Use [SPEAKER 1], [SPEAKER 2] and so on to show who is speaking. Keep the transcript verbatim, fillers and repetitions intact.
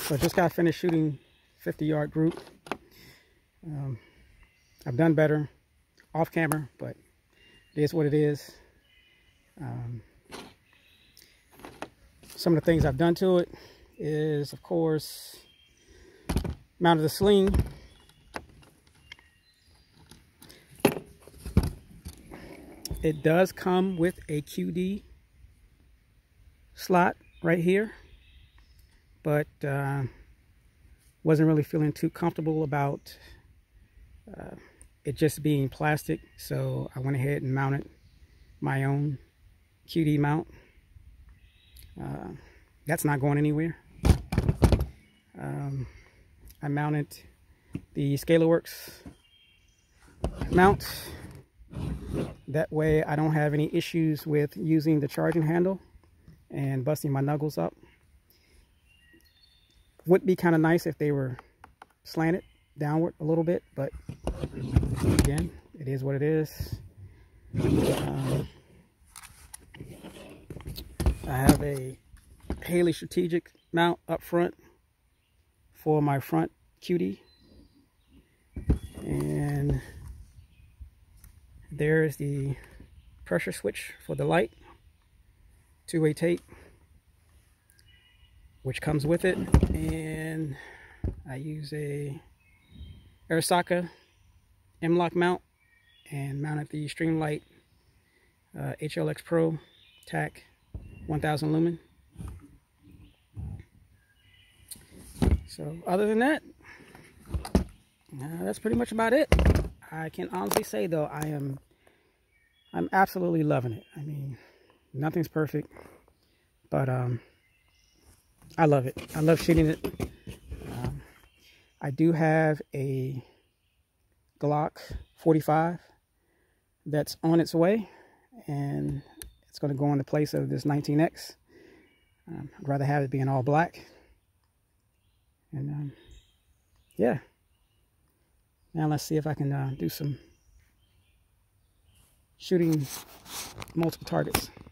[SPEAKER 1] So I just got finished shooting fifty yard group. Um, I've done better off camera, but it is what it is. Um, some of the things I've done to it is, of course, mounted the sling. It does come with a Q D slot right here, but uh, wasn't really feeling too comfortable about uh, it just being plastic, so I went ahead and mounted my own Q D mount. Uh, that's not going anywhere. Um, I mounted the ScalarWorks mount. That way I don't have any issues with using the charging handle and busting my knuckles up. Would be kind of nice if they were slanted downward a little bit, but again, it is what it is. Um, I have a Haley strategic mount up front for my front Q D, and there's the pressure switch for the light, two-way tape which comes with it, and I use a Arisaka M-Lock mount and mounted the Streamlight uh, H L X Pro Tac one thousand lumen. So other than that, uh, that's pretty much about it. I can honestly say though, I am I'm absolutely loving it. I mean, nothing's perfect, but um I love it. I love shooting it. um, I do have a Glock forty-five that's on its way, and it's going to go in the place of this nineteen X. um, I'd rather have it being all black. And um, yeah, now let's see if I can uh, do some shooting multiple targets.